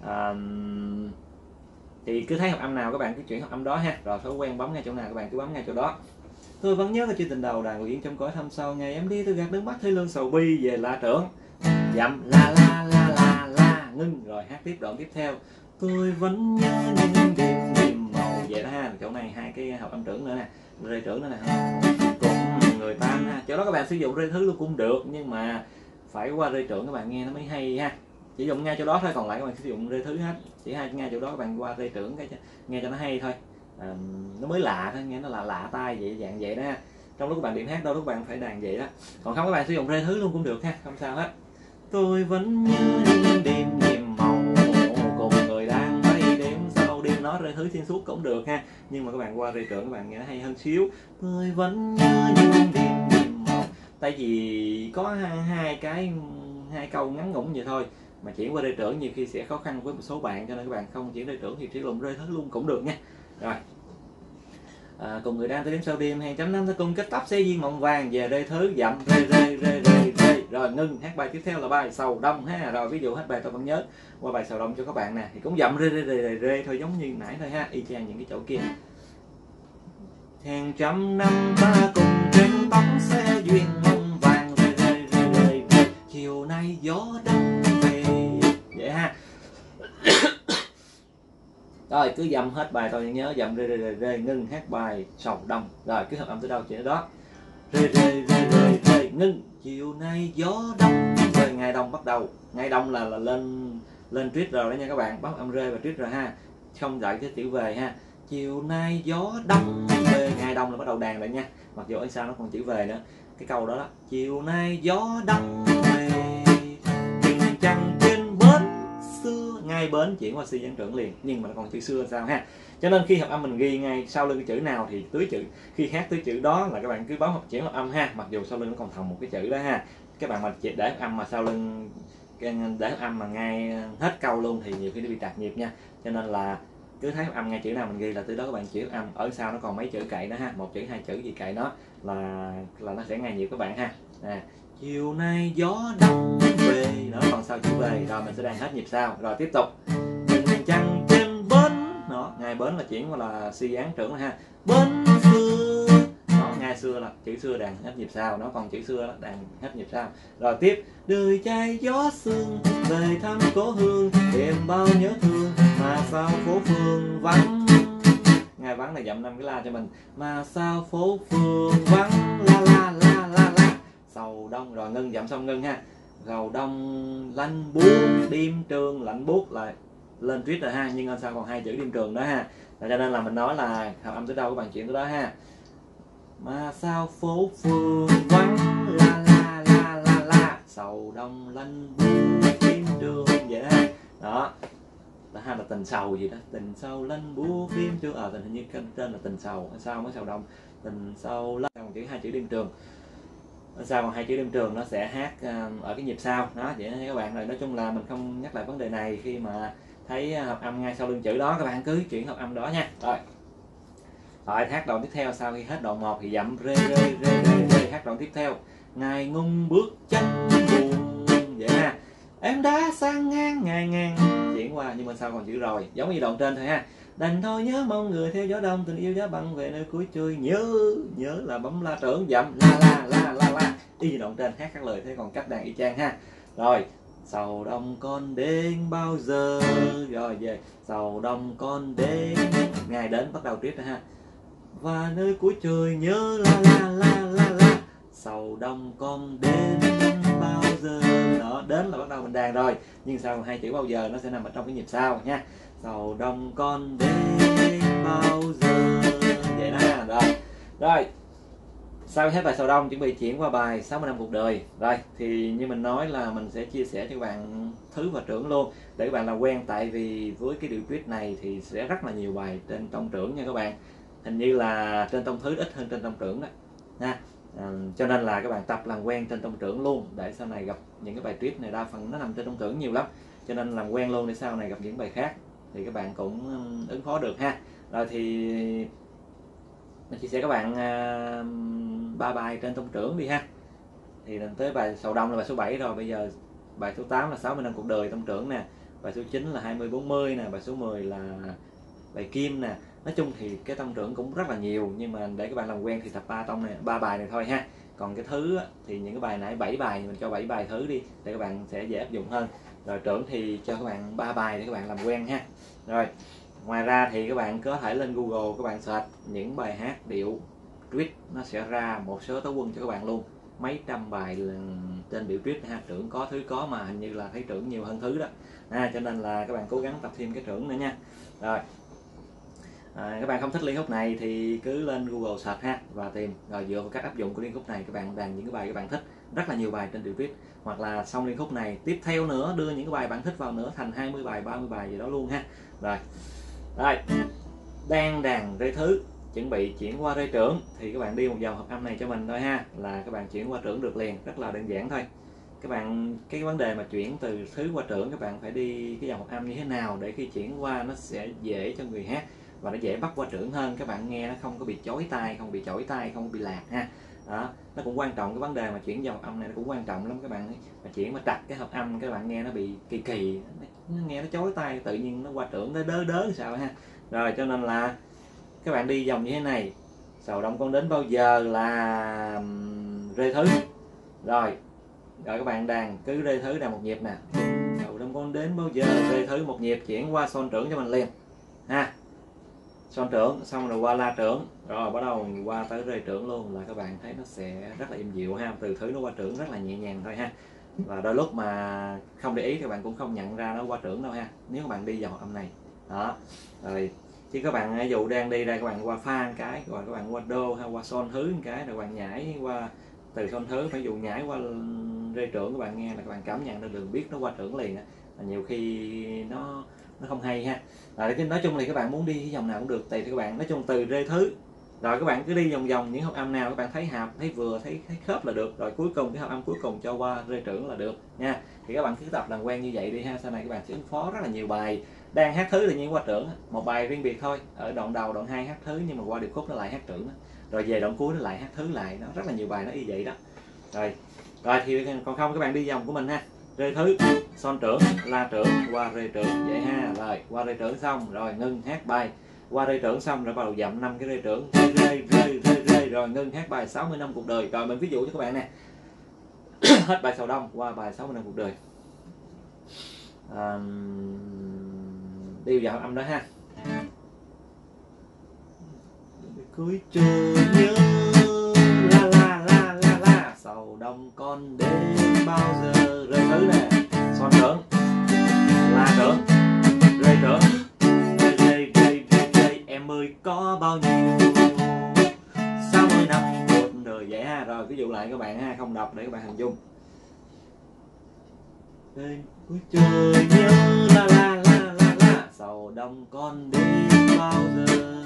thì cứ thấy hợp âm nào các bạn cứ chuyển hợp âm đó ha. Rồi thói quen bấm ngay chỗ nào các bạn cứ bấm ngay chỗ đó. Tôi vẫn nhớ cái chuyện tình đầu đàn ngồi yên trong cõi thâm sâu. Ngày em đi tôi gạt nước mắt thấy lương sầu bi. Về la trưởng dặm la la la la la ngưng. Rồi hát tiếp đoạn tiếp theo. Tôi vẫn nhớ những đêm nhiệm màu. Vậy đó ha. Chỗ này hai cái hợp âm trưởng nữa nè, rê trưởng nữa nè, cùng người ta ha. Chỗ đó các bạn sử dụng rê thứ luôn cũng được, nhưng mà phải qua rê trưởng các bạn nghe nó mới hay ha. Chỉ dùng ngay chỗ đó thôi, còn lại các bạn sử dụng rê thứ hết. Chỉ hai ngay chỗ đó các bạn qua rê trưởng cái nghe cho nó hay thôi. Nó mới lạ thôi, nghe nó là lạ tai vậy dạng vậy đó ha. trong lúc các bạn điểm hát, đôi lúc các bạn phải đàn vậy đó. Còn không các bạn sử dụng rê thứ luôn cũng được ha, không sao hết. Tôi vẫn nhớ những đêm nhiệm màu cùng người đang bay đêm sau đêm, nó rê thứ xuyên suốt cũng được ha, nhưng mà các bạn qua rê trưởng các bạn nghe nó hay hơn xíu. Tôi vẫn nhớ những đêm nhiệm màu, tại vì có hai câu ngắn ngủn vậy thôi mà chuyển qua rê trưởng nhiều khi sẽ khó khăn với một số bạn, cho nên các bạn không chuyển rê trưởng thì sử dụng rê thứ luôn cũng được nha. Rồi cùng người đang tới đếm sau đêm 2.5 ta cùng kết tóc xe duyên mộng vàng về rê thứ dặm rê rê rê rê rê. Rồi ngưng, hát bài tiếp theo là bài sầu đông ha. Rồi ví dụ hết bài tôi vẫn nhớ, qua bài sầu đông cho các bạn nè thì cũng dặm rê rê rê rê rê thôi, giống như nãy thôi ha, y chang những cái chỗ kia. Hàng trăm năm ta cùng trên tóc xe duyên mộng vàng rê rê rê rê rê, chiều nay gió đông về, vậy ha. Rồi cứ dầm hết bài tôi nhớ, dầm rê rê rê rê, ngưng, hát bài sầu đông. Rồi cứ hợp âm tới đâu chỉ đó. Rê rê rê rê rê, ngưng, chiều nay gió đông về. Ngày đông bắt đầu, ngày đông là lên trít rồi đó nha các bạn, bắt âm rê và trít rồi ha, không dạy cái chữ về ha. Chiều nay gió đông về, ngày đông là bắt đầu đàn lại nha, mặc dù ở sau nó còn chữ về nữa. Cái câu đó đó, chiều nay gió đông về, chừng trăng trên bến xưa, ngay bến chuyển qua si gián trưởng liền, nhưng mà nó còn chữ xưa sao ha. Cho nên khi hợp âm mình ghi ngay sau lưng cái chữ nào thì tứ chữ, khi hát tứ chữ đó là các bạn cứ bấm chuyển hợp âm ha, mặc dù sau lưng nó còn thòng một cái chữ đó ha. Các bạn mà để hợp âm mà sau lưng để hợp âm mà ngay hết câu luôn thì nhiều khi nó bị trật nhịp nha. Cho nên là cứ thấy hợp âm ngay chữ nào mình ghi là từ đó các bạn chuyển hợp âm, ở sau nó còn mấy chữ cậy đó ha, một chữ hai chữ gì cậy nó là nó sẽ ngay nhịp các bạn ha. Chiều nay gió đông về, nó còn sau chữ về, rồi mình sẽ đàn hết nhịp sau. Rồi tiếp tục, chừng trăng trên bến, nó ngay bến là chuyển qua là si án trưởng ha, bến xưa, nó ngay xưa là chữ xưa đàn hết nhịp sau, nó còn chữ xưa là đàn hết nhịp sau. Rồi tiếp, đời trai gió sương về thăm cố hương, tìm bao nhớ thương mà sao phố phường vắng. Ngay vắng là dậm 5 cái la cho mình, mà sao phố phường vắng, la la la la la. Sầu đông, rồi ngưng, dậm xong ngưng ha. Sầu đông lạnh buốt, đêm trường lạnh buốt là lên trít rồi ha, nhưng ở sau còn hai chữ đêm trường đó ha. Cho nên là mình nói là hợp âm tới đâu các bạn chuyển tới đó ha. Mà sao phố phường vắng, la la la la la, sầu đông lạnh buốt đêm trường, vậy đó ha. Đó ha, là tình sầu gì đó, tình sầu lạnh buốt đêm trường, tình hình như trên là tình sầu, sao mới sầu đông, tình sầu lạnh, còn chữ hai chữ đêm trường. Sau còn hai chữ đêm trường nó sẽ hát ở cái nhịp sau đó, vậy đó các bạn. Rồi nói chung là mình không nhắc lại vấn đề này, khi mà thấy hợp âm ngay sau lưng chữ đó các bạn cứ chuyển hợp âm đó nha. Rồi hát đoạn tiếp theo, sau khi hết đoạn 1 thì dậm rê rê rê rê rê, hát đoạn tiếp theo, ngày ngung bước chân buồn, vậy ha. Em đã sang ngang ngày ngang, chuyển qua nhưng mà sau còn chữ rồi, giống như đoạn trên thôi ha. Đành thôi nhớ mong người theo gió đông, tình yêu giá băng về nơi cuối trời, nhớ là bấm la trưởng, dậm la la la la la, y như đoạn trên, hát các lời thế còn cách đàn y chang ha. Rồi sầu đông con đến bao giờ, rồi về sầu đông con đến, ngày đến bắt đầu tiếp ha, và nơi cuối trời nhớ la la la la la, sầu đông con đến bao giờ. Đó, đến là bắt đầu mình đàn rồi, nhưng sau hai chữ bao giờ nó sẽ nằm ở trong cái nhịp sau nha. Sầu đông con đến bao giờ, vậy đó ha. Rồi sau hết bài sầu đông chuẩn bị chuyển qua bài 60 năm cuộc đời. Rồi thì như mình nói là mình sẽ chia sẻ cho các bạn thứ và trưởng luôn để các bạn làm quen, tại vì với cái điệu tweet này thì sẽ rất là nhiều bài trên tông trưởng nha các bạn. Hình như là trên tông thứ ít hơn trên tông trưởng đó ha. Cho nên là các bạn tập làm quen trên tông trưởng luôn, để sau này gặp những cái bài tweet này đa phần nó nằm trên tông trưởng nhiều lắm, cho nên làm quen luôn để sau này gặp những bài khác thì các bạn cũng ứng phó được ha. Rồi thì mình chia sẻ các bạn 3 bài trên tông trưởng đi ha. Thì tới bài sầu đông là bài số 7 rồi, bây giờ bài số 8 là 60 năm cuộc đời tông trưởng nè, bài số 9 là 20-40 nè, bài số 10 là bài kim nè. Nói chung thì cái tông trưởng cũng rất là nhiều, nhưng mà để các bạn làm quen thì tập 3 bài này thôi ha. Còn cái thứ thì những cái bài nãy 7 bài mình cho 7 bài thứ đi để các bạn sẽ dễ áp dụng hơn. Rồi trưởng thì cho các bạn 3 bài để các bạn làm quen ha. Rồi ngoài ra thì các bạn có thể lên Google các bạn search những bài hát điệu tweet, nó sẽ ra một số tấu quân cho các bạn luôn, mấy trăm bài trên điệu tweet ha. Trưởng có thứ có, mà hình như là thấy trưởng nhiều hơn thứ đó cho nên là các bạn cố gắng tập thêm cái trưởng nữa nha. Rồi Các bạn không thích liên khúc này thì cứ lên Google search ha, và tìm, rồi dựa vào các áp dụng của liên khúc này các bạn đàn những cái bài các bạn thích. Rất là nhiều bài trên tiểu thuyết, hoặc là xong liên khúc này tiếp theo nữa đưa những cái bài bạn thích vào nữa, thành 20 bài 30 bài gì đó luôn ha. Rồi đang đàn rê thứ, chuẩn bị chuyển qua rê trưởng thì các bạn đi một vòng hợp âm này cho mình thôi ha, là các bạn chuyển qua trưởng được liền, rất là đơn giản thôi. Các bạn cái vấn đề mà chuyển từ thứ qua trưởng, các bạn phải đi cái dòng hợp âm như thế nào để khi chuyển qua nó sẽ dễ cho người hát và nó dễ bắt qua trưởng hơn, các bạn nghe nó không có bị chói tai, không bị lạc ha. Đó, nó cũng quan trọng, cái vấn đề mà chuyển dòng âm này nó cũng quan trọng lắm các bạn. Mà chuyển mà trật cái hợp âm các bạn nghe nó bị kỳ, nó nghe nó chói tai, tự nhiên nó qua trưởng nó đớ sao ha. Rồi cho nên là các bạn đi dòng như thế này, sầu đông con đến bao giờ là rê thứ. Rồi các bạn đàn cứ rê thứ đàn một nhịp nè, sầu đông con đến bao giờ rê thứ một nhịp, chuyển qua son trưởng cho mình liền ha. Son trưởng xong rồi qua la trưởng, rồi bắt đầu qua tới rê trưởng luôn, là các bạn thấy nó sẽ rất là êm dịu ha. Từ thứ nó qua trưởng rất là nhẹ nhàng thôi ha, và đôi lúc mà không để ý các bạn cũng không nhận ra nó qua trưởng đâu ha, nếu các bạn đi vào âm này. Đó rồi, chứ các bạn ví dụ đang đi đây, các bạn qua pha một cái, rồi các bạn qua đô hay qua son thứ một cái, rồi các bạn nhảy qua từ son thứ, ví dụ nhảy qua rê trưởng, các bạn nghe là các bạn cảm nhận được, biết nó qua trưởng liền. Nhiều khi nó không hay ha. Nói chung thì các bạn muốn đi cái dòng nào cũng được, tùy các bạn. Nói chung từ rê thứ rồi các bạn cứ đi vòng vòng những hợp âm nào các bạn thấy hợp, thấy vừa, thấy khớp là được, rồi cuối cùng cái hợp âm cuối cùng cho qua rê trưởng là được nha. Thì các bạn cứ tập làm quen như vậy đi ha, sau này các bạn sẽ ứng phó rất là nhiều bài. Đang hát thứ tự nhiên qua trưởng, một bài riêng biệt thôi, ở đoạn đầu đoạn 2 hát thứ, nhưng mà qua điệp khúc nó lại hát trưởng, rồi về đoạn cuối nó lại hát thứ lại, nó rất là nhiều bài nó y vậy đó. Rồi thì còn không các bạn đi vòng của mình ha, rê thứ, son trưởng, la trưởng, qua rê trưởng vậy ha. Rồi qua rê trưởng xong rồi ngưng hát bài, qua rê trưởng xong rồi bắt đầu dặm 5 cái rê trưởng, rê rồi ngưng hát bài 60 năm cuộc đời. Rồi mình ví dụ cho các bạn nè. Hết bài sầu đông qua bài 60 năm cuộc đời. Đi vào âm đó ha. Cưới trời nhớ la sầu đông con đến bao giờ. Rê thứ nè, son trưởng, la trưởng, rê trưởng, rê em ơi có bao nhiêu 60 năm cuộc đời vậy ha. Rồi ví dụ lại các bạn ha, không đọc để các bạn hình dung. Cưới trời nhớ la sầu đông con đến bao giờ.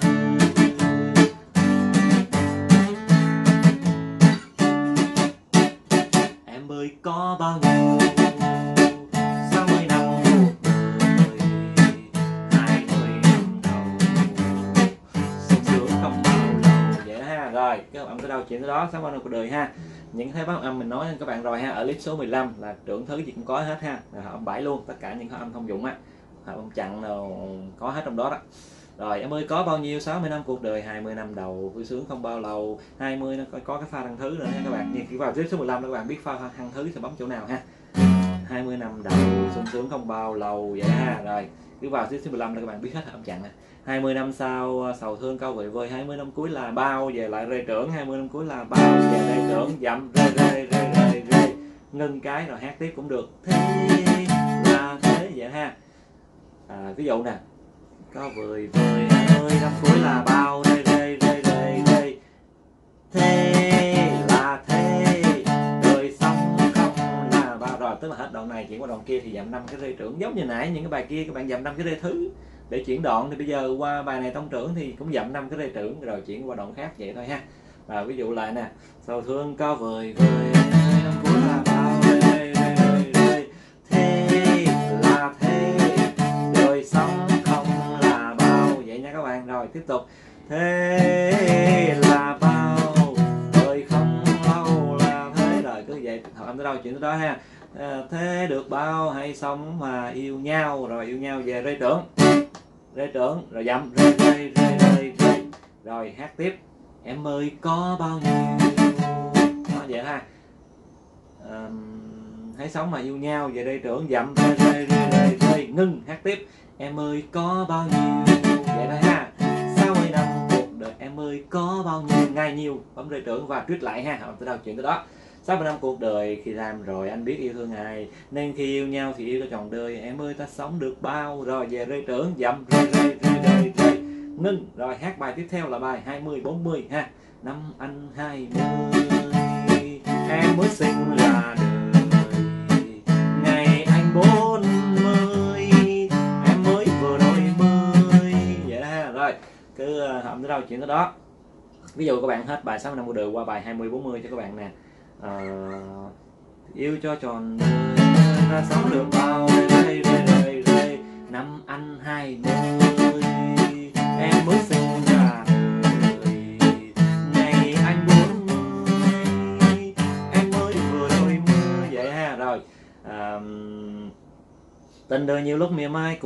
Em ơi có bao nhiêu 60 năm cuộc đời, 20 năm đầu sung sướng không bao lâu vậy ha. Rồi cái hợp âm tới đâu chuyện tới đó, 60 năm cuộc đời ha. Những cái hợp âm mình nói các bạn rồi ha, ở clip số 15 là trưởng thứ gì cũng có hết ha, hợp âm 7 luôn, tất cả những hợp âm thông dụng á, hợp âm chặn nào có hết trong đó đó. Rồi em ơi có bao nhiêu 60 năm cuộc đời, 20 năm đầu vui sướng không bao lâu. 20 nó có cái pha thăng thứ nữa nha các bạn. Nhưng khi vào clip số 15 các bạn biết pha thăng thứ sẽ bấm chỗ nào ha. 20 năm đầu sung sướng không bao lâu vậy ha. Rồi cứ vào clip số 15 là các bạn biết hết hợp âm chặn nè. 20 năm sau sầu thương câu vời vơi, 20 năm cuối là bao, về lại rê trưởng, 20 năm cuối là bao, về rê trưởng, dặm rê ngưng cái rồi hát tiếp cũng được. Thế là thế vậy ha. Ví dụ nè, có vời vơi 20 năm cuối là bao, rê thế là thế, đời sống không là bao. Rồi tức là hết đoạn này chuyển qua đoạn kia thì dặm 5 cái rê trưởng, giống như nãy những cái bài kia các bạn dặm 5 cái rê thứ để chuyển đoạn, thì bây giờ qua bài này tông trưởng thì cũng dặm 5 cái rê trưởng rồi chuyển qua đoạn khác vậy thôi ha. Ví dụ lại nè, sầu thương có vời vơi 20 năm cuối là bao, rê thế là thế, đời sống không là bao vậy nha các bạn. Rồi tiếp tục, thế là bao, đời không lâu là thế. Rồi cứ vậy hợp âm tới đâu chuyện tới đó ha. Thế được bao hay sống mà yêu nhau, rồi yêu nhau về rê trưởng rồi dặm rê rồi hát tiếp. Em ơi có bao nhiêu đó vậy ha. Hãy sống mà yêu nhau về rê trưởng, dặm rê ngưng hát tiếp. Em ơi có bao nhiêu vậy đó ha. 60 năm cuộc đời em ơi có bao nhiêu, ngày nhiều bấm rê trưởng và tuyết lại ha. Từ đâu chuyện tới đó. 60 năm cuộc đời khi làm rồi anh biết yêu thương ai, nên khi yêu nhau thì yêu cho trọn đời. Em ơi ta sống được bao, rồi về rê trưởng, dặm rê ngưng. Rồi hát bài tiếp theo là bài 20-40 ha. Năm anh 20 em mới sinh ra đời, ngày anh 40 em mới vừa đôi mươi. Vậy đó ha. Rồi cứ hậm tới đâu chuyện tới đó. Ví dụ các bạn hết bài 60 năm cuộc đời qua bài 20-40 cho các bạn nè. Yêu cho tròn đời ra sống được bao đây năm anh 20 em mới sinh ra đời, ngày anh 40 em mới vừa đôi mươi. Vậy ha. Rồi tình đời nhiều lúc mỉa mai,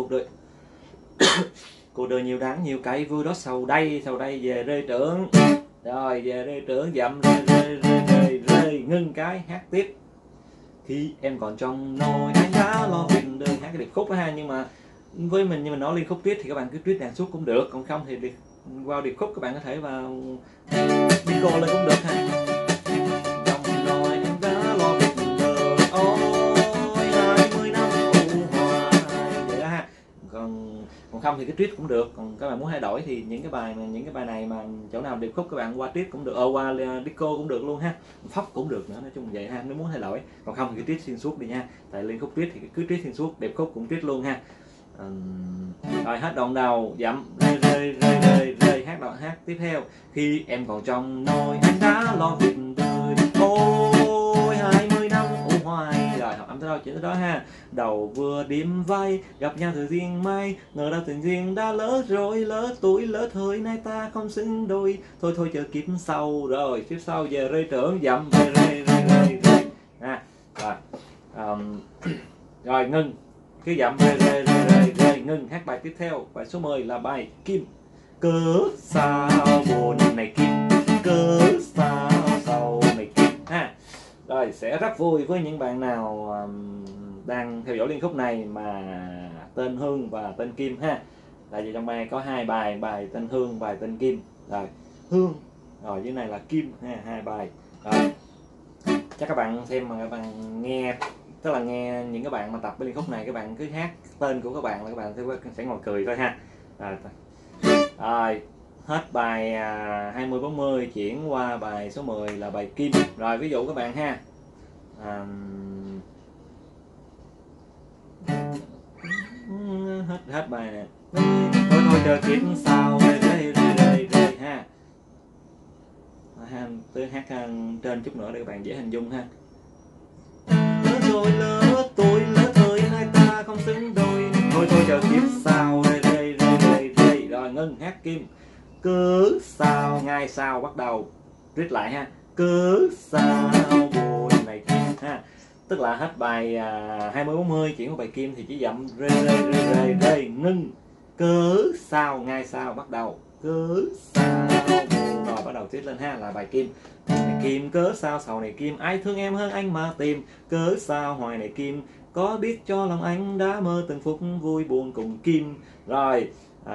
cuộc đời nhiều đắng nhiều cay, vui đó sầu đây về rơi trưởng. Rồi về rơi trưởng dậm rơi ngưng cái hát tiếp. Khi em còn trong nồi anh đã lo việc đời, hát cái điệp khúc đó ha. Nhưng mà với mình, như mình nói liên khúc triết thì các bạn cứ triết đàn suốt cũng được, còn không thì vào điệp khúc các bạn có thể vào disco lên cũng được ha. Trong nồi anh đã lo việc đời, ôi 20 năm ủ hoài. Vậy đó ha. Còn không thì cái triết cũng được. Còn các bạn muốn thay đổi thì những cái bài này mà chỗ nào điệp khúc các bạn qua triết cũng được, qua disco cũng được luôn ha, phóc cũng được nữa. Nói chung vậy ha, nếu muốn thay đổi. Còn không thì cái triết xuyên suốt đi nha. Tại liên khúc triết thì cứ triết xuyên suốt, điệp khúc cũng triết luôn ha. Rồi hết đoạn đầu dậm rơi hát tiếp theo. Khi em còn trong nồi anh đã lo việc đời, ôi 20 năm ủ hoài. Rồi học âm tới đâu chuyện tới đó ha. Đầu vừa điểm vai gặp nhau từ riêng mai, ngờ đâu tình duyên đã lỡ rồi, lỡ tuổi lỡ thời nay ta không xứng đôi, thôi chờ kiếp sau. Rồi kiếp sau về rơi trưởng dậm rơi ha. Rồi rồi ngưng, cứ dậm rơi ngưng. Hát bài tiếp theo, bài số 10 là bài Kim. Cớ sao buồn này Kim, cớ sao sầu này Kim ha. Rồi sẽ rất vui với những bạn nào đang theo dõi liên khúc này mà tên Hương và tên Kim ha. Tại vì trong bài có hai bài tên Hương, bài tên Kim. Rồi Hương, rồi dưới này là Kim ha, hai bài. Rồi chắc các bạn xem mà các bạn nghe, tức là nghe những các bạn mà tập cái liên khúc này, các bạn cứ hát tên của các bạn là các bạn sẽ ngồi cười thôi ha. Rồi hết bài 20-40 chuyển qua bài số 10 là bài Kim. Rồi ví dụ các bạn ha. Hết bài nè. Thôi chờ kiếp sau rơi ha. Tôi hát trên chút nữa để các bạn dễ hình dung ha. Lỡ rồi lỡ tôi lỡ thời hai ta không xứng đôi, thôi chờ kiếp sau rơi. Rồi ngưng, hát Kim. Cớ sao ngay sao bắt đầu trích lại ha. Cớ sao buồn này Kim ha. Tức là hết bài 20-40 chuyển qua bài Kim thì chỉ dậm rơi ngưng. Cớ sao ngay sao bắt đầu, cớ sao buồn. Rồi bắt đầu tiếp lên ha, là bài Kim. Này Kim cớ sao sầu này Kim, ai thương em hơn anh mà tìm, cớ sao hoài này Kim, có biết cho lòng anh đã mơ từng phút vui buồn cùng Kim. Rồi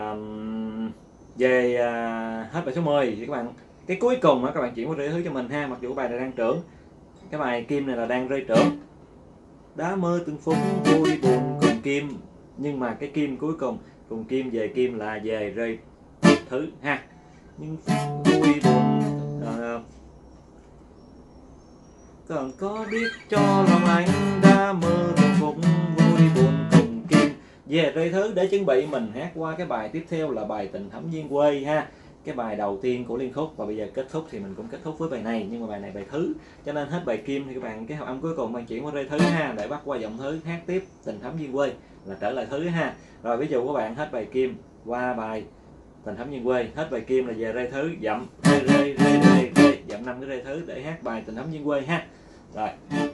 về hết bài số 10 thì các bạn, cái cuối cùng các bạn chuyển qua rơi thứ cho mình ha. Mặc dù bài này đang trưởng, cái bài Kim này là đang rơi trưởng. Đã mơ từng phút vui buồn cùng Kim, nhưng mà cái Kim cuối cùng cùng Kim về Kim là về rơi thứ ha. Nhưng vui buồn còn có biết cho lòng anh đã mơ từng phút vui buồn cùng Kim, về rơi thứ. Để chuẩn bị mình hát qua cái bài tiếp theo là bài Tình Thắm Duyên Quê ha. Cái bài đầu tiên của liên khúc, và bây giờ kết thúc thì mình cũng kết thúc với bài này, nhưng mà bài này bài thứ, cho nên hết bài Kim thì các bạn cái hợp âm cuối cùng bạn chuyển qua rơi thứ ha, để bắt qua giọng thứ hát tiếp Tình Thắm Duyên Quê là trở lại thứ ha. Rồi ví dụ các bạn hết bài Kim qua bài Tình Thắm Duyên Quê, hết bài Kim là về rơi thứ, dậm rơi dậm 5 cái rơi thứ để hát bài Tình Thắm Duyên Quê ha. Rồi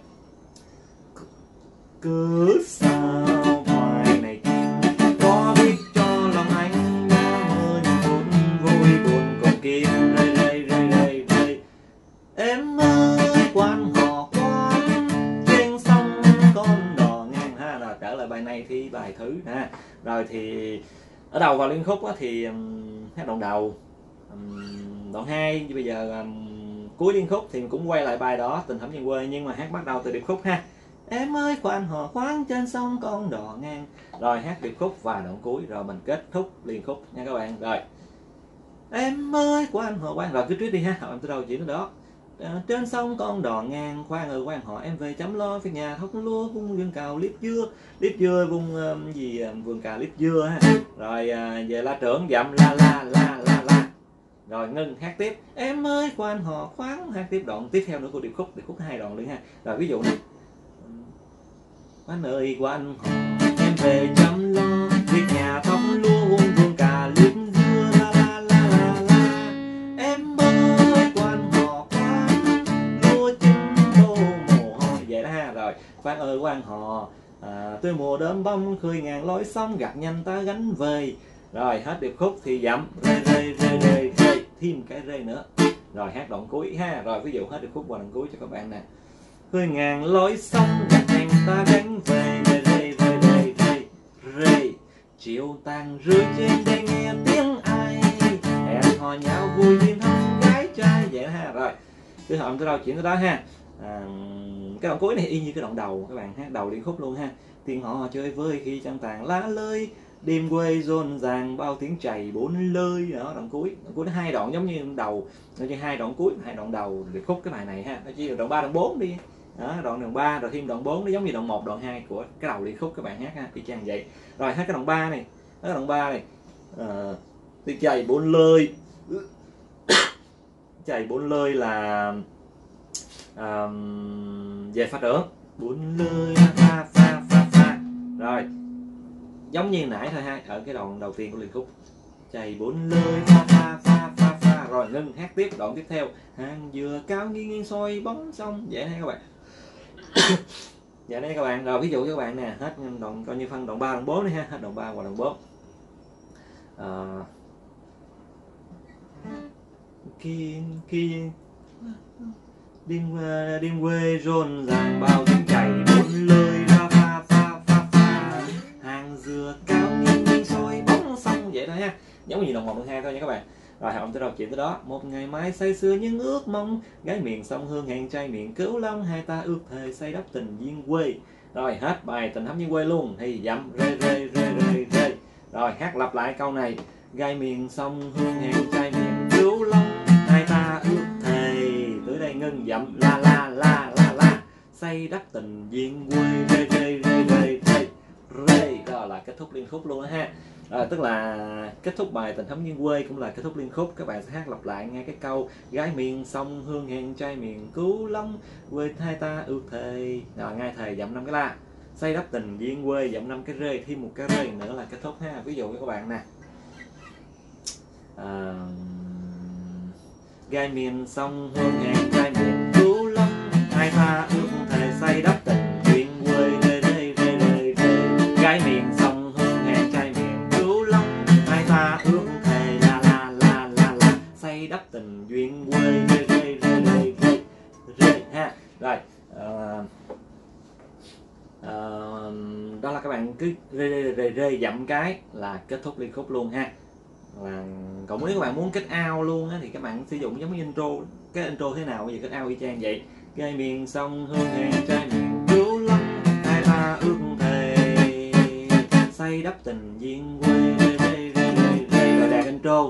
cứ sao hoài này Kim, có biết cho lòng anh đã mơ những phút vui buồn cùng Kim, rơi em ơi quan họ quan trên sông con đò ngang ha. Rồi trở lại bài này thì bài thứ ha. Rồi thì ở đầu vào liên khúc thì hát đoạn đầu, đoạn 2 bây giờ cuối liên khúc thì mình cũng quay lại bài đó Tình Thắm Duyên Quê, nhưng mà hát bắt đầu từ điệp khúc ha. Em ơi khoan hò khoáng trên sông con đò ngang. Rồi hát điệp khúc và đoạn cuối, rồi mình kết thúc liên khúc nha các bạn. Rồi Em ơi quan họ quan, rồi cứ trước đi ha, học em từ đầu chuyện đó. Trên sông con đò ngang, khoan ở quan họ em về chăm lo việc nhà, thóc lúa vung vườn cào liếp dưa vung vườn cào liếp dưa ha. Rồi về la trưởng dặm la la la la la. Rồi ngưng hát tiếp. Em ơi quan họ khoáng, hát tiếp đoạn tiếp theo nữa của điệp khúc 2 đoạn nữa ha. Rồi ví dụ này. Quan ơi quan họ em về chăm lo việc nhà, thóc lúa vung vườn cà liếp dưa la la la la la. Em ơi quan họ khoáng, lúa chín tô mồ hôi, vậy đó ha. Rồi quan ơi quan họ tới mùa đơm bông khơi ngàn lối sông, gặt nhanh ta gánh về. Rồi hết điệp khúc thì dặm rê thêm cái rê nữa. Rồi hát đoạn cuối ha. Rồi ví dụ hết điệp khúc qua đoạn cuối cho các bạn nè. Khơi ngàn lối sông gặt nhanh ta gánh về, rê chiều tàn rơi trên đây nghe tiếng ai hẹn hò nhau vui duyên thân gái trai, vậy đó ha. Rồi cứ hỏi tới đâu chuyện tới đó ha. Cái đoạn cuối này y như cái đoạn đầu, các bạn hát đầu điệp khúc luôn ha. Tiếng họ chơi vơi khi trăng tàn lá lơi, đêm quê rộn ràng bao tiếng chày bốn lời. Đó đoạn cuối nó 2 đoạn giống như đầu, nó chỉ 2 đoạn cuối 2 đoạn đầu điệp khúc cái bài này ha. Nó chỉ đoạn 3 đoạn 4 đi. Đó, đoạn 3 rồi thêm đoạn 4 nó giống như đoạn 1 đoạn 2 của cái đầu điệp khúc các bạn hát ha, y chang vậy. Rồi hát cái đoạn 3 này, tiếng chày bốn lời. Chày bốn lời là về pha trưởng, bốn lời pha. Rồi giống như nãy thôi ha, ở cái đoạn đầu tiên của điệp khúc chày bốn lời pha. Rồi ngưng hát tiếp đoạn tiếp theo, hàng dừa cao nghiêng soi bóng sông, vậy ha các bạn. Dạ đây các bạn. Rồi ví dụ cho các bạn nè, hết đoạn coi như phân đoạn 3 đoạn 4 đi ha, hết đoạn 3 qua đoạn 4. Khi đêm quê rộn ràng bao tiếng chày bốn lời ra pha. Hàng dừa cao nghiêng soi bóng sông, vậy thôi ha, giống như đoạn 1 đoạn 2 thôi nha các bạn. Rồi học tới đâu chuyện tới đó. Một ngày mai say sưa những ước mong, gái miền sông hương hẹn trai miền Cửu Long, hai ta ước thề xây đắp tình duyên quê. Rồi hết bài tình thắm duyên quê luôn thì dặm rê. Rồi hát lặp lại câu này. Gái miền sông hương hẹn trai miền Cửu Long, hai ta ước thề, tới đây ngưng dặm la la xây đắp tình duyên quê rê. Đó là kết thúc liên khúc luôn đó ha. Tức là kết thúc bài tình thắm duyên quê cũng là kết thúc liên khúc. Các bạn sẽ hát lặp lại nghe cái câu gái miền sông hương hẹn trai miền Cửu Long, quê hai ta ước thề. Rồi ngay thề dặm 5 cái la, xây đắp tình duyên quê dặm 5 cái rê, thêm một cái rê nữa là kết thúc ha. Ví dụ với các bạn nè, gái miền sông hương hẹn trai miền Cửu Long, hai ta ước thề xây đắp tình duyên quê rê. Gái miền sông hương hẹn trai miền Cửu Long, hai ta ước thề la xây đắp tình duyên quê rê ha. Rồi đó là các bạn cứ rê dặm cái là kết thúc liên khúc luôn ha. Còn nếu các bạn muốn kết out luôn á thì các bạn sử dụng giống như intro. Cái intro thế nào bây giờ kết out y chang vậy. Gái miền sông hương hẹn trai miền Cửu Long, hai ta ước thề xây đắp tình duyên quê rê. Rồi đạt intro.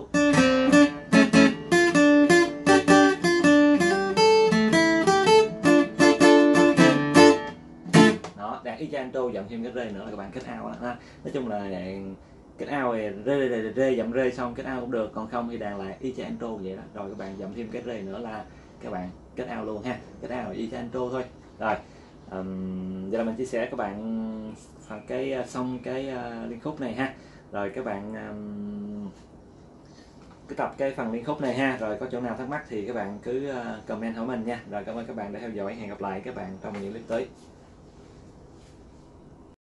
Đó, đạt y chang intro dặm thêm cái rê nữa là các bạn kết out ha. Nói chung là kết out thì rê dặm rê xong kết out cũng được, còn không thì đàn lại y chang intro vậy đó. Rồi các bạn dặm thêm cái rê nữa là các bạn kết out luôn ha. Kết out y chang intro thôi. Rồi giờ là mình chia sẻ các bạn xong cái liên khúc này ha. Rồi các bạn cứ tập cái phần liên khúc này ha. Rồi có chỗ nào thắc mắc thì các bạn cứ comment hỏi mình nha. Rồi cảm ơn các bạn đã theo dõi, hẹn gặp lại các bạn trong những clip tới.